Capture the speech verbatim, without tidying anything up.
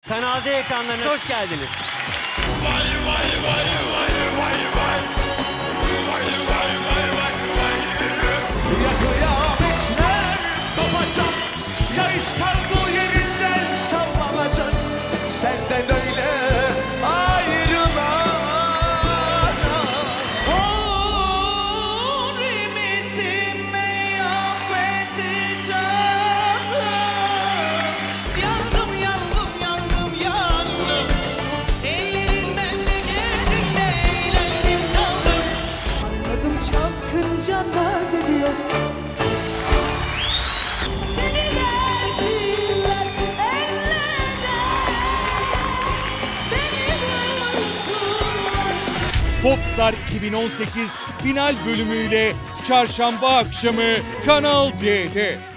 Kanal D ekranlarına hoş geldiniz. Vay vay vay vay vay vay. Vay vay vay vay vay. Ya kıyametler kopacak, ya İstanbul yerinden sallanacak, senden öyle ayrılacak. Hürmesin ne affedeceğim. Yandım yandım yandım yandım, ellerinden de gelinle eğlendim kaldım. Adım çapkınca naz ediyorsun. Seni versinler ellerden, beni vursunlar. Popstar iki bin on sekiz final bölümüyle çarşamba akşamı Kanal D'de.